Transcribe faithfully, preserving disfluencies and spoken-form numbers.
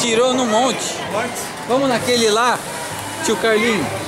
tirou no monte. Vamos naquele lá, tio Carlinho.